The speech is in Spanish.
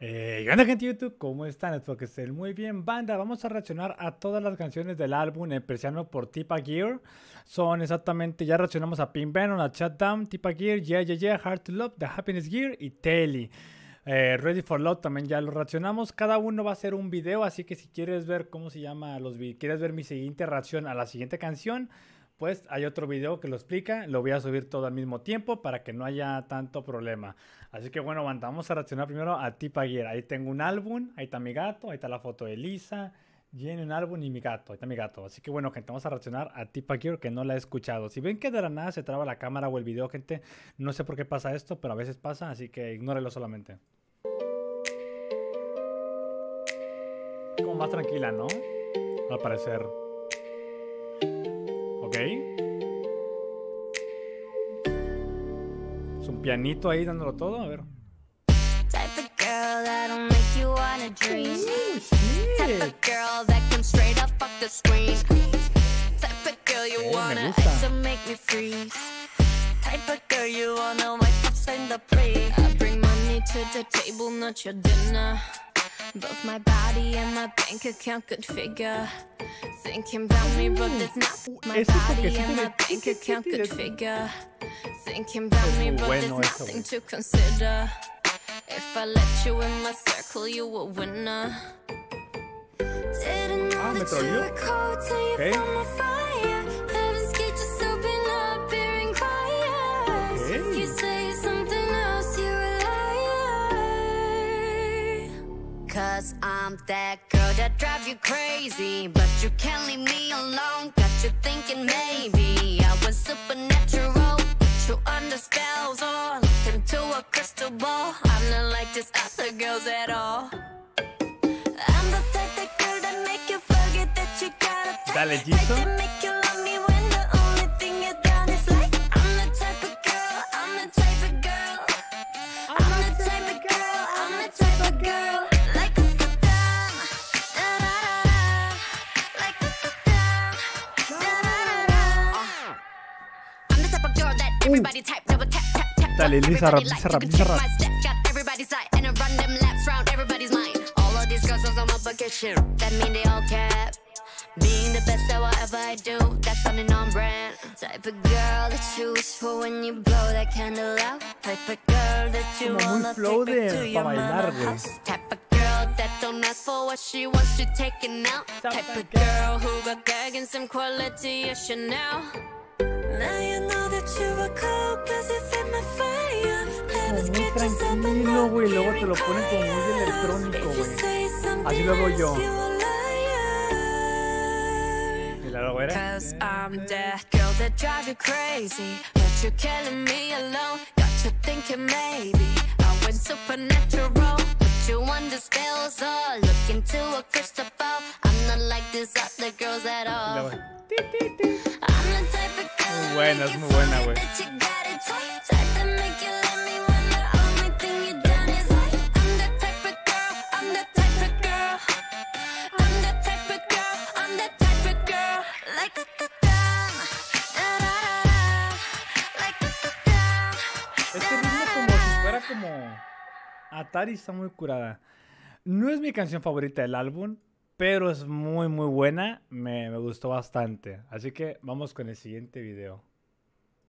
¿Qué onda, gente de YouTube? ¿Cómo están? Espero que estén muy bien, banda. Vamos a reaccionar a todas las canciones del álbum empezando por Typa Gear. Son exactamente, ya reaccionamos a Pink Venom, a Shutdown, Typa Gear, Yeah Yeah Yeah, Hard to Love, The Happiness Gear y Telly. Ready for Love también ya lo reaccionamos. Cada uno va a ser un video, así que si quieres ver cómo se llama quieres ver mi siguiente reacción a la siguiente canción, pues hay otro video que lo explica. Lo voy a subir todo al mismo tiempo para que no haya tanto problema. Así que bueno, banda, vamos a reaccionar primero a Typa Gear. Ahí tengo un álbum, ahí está mi gato, ahí está la foto de Lisa, Jenny, un álbum y mi gato, ahí está mi gato. Así que bueno, gente, vamos a reaccionar a Typa Gear, que no la he escuchado. Si ven que de la nada se traba la cámara o el video, gente, no sé por qué pasa esto, pero a veces pasa, así que ignórelo solamente. Como más tranquila, ¿no? Al parecer. Ok. Es un pianito ahí dándolo todo, a ver. Type of girl that'll make you wanna dream. Type of girl that can straight up fuck the screen. Type of girl you wanna ice and make me freeze. Type of girl you wanna wipe up in the plate. I bring money to the table, not your dinner. Both my body and my bank account could figure. Thinking about me, but it's not my body and my bank account could figure. Thinking about me, but there's nothing to consider. If I let you in my circle, you a winner. Didn't know that you were cold till you found my fire. Heaven's gate just open up, hearing quiet. If you say something else, you're a liar. Cause I'm that girl that drives you crazy, but you can't leave me alone. Got you thinking maybe I was supernatural. You under spells or look into a crystal ball. I'm not like these other girls at all. I'm the type of girl that make you forget that you gotta take. That make you love me when the only thing you done is like. I'm the type of girl, I'm the type of girl. I'm the type of girl, I'm the type of girl. Like a da-da, like a da-da, I'm the type of girl that everybody type, double tap, tap, tap. Dale, Lisa, rap. Got everybody's side and I run them laps round everybody's mind. All of these girls on my bucket shit, that mean they all cap. Being the best at whatever I do, that's something on brand. Type of girl that you wish for when you blow that candle out. Type of girl that you wanna take back to your mama house. Type of girl that don't ask for what she wants, she taking out. Type of girl who got gag and some quality of Chanel. Now you know that you were cold cause you fit my fire. Muy tranquilo, güey. Luego te lo ponen como muy electrónico, güey. Así lo hago yo. Y luego era. Cause I'm that girl that drive you crazy, but you're killing me alone. Got you thinking maybe I went supernatural. Put you under spells or look into a crystal ball. I'm not like these other girls at all. I'm the type of girl. Muy buena, es muy buena, güey. Este ritmo como si fuera como Atari, está muy curada. No es mi canción favorita del álbum, pero es muy buena. Me gustó bastante. Así que vamos con el siguiente video.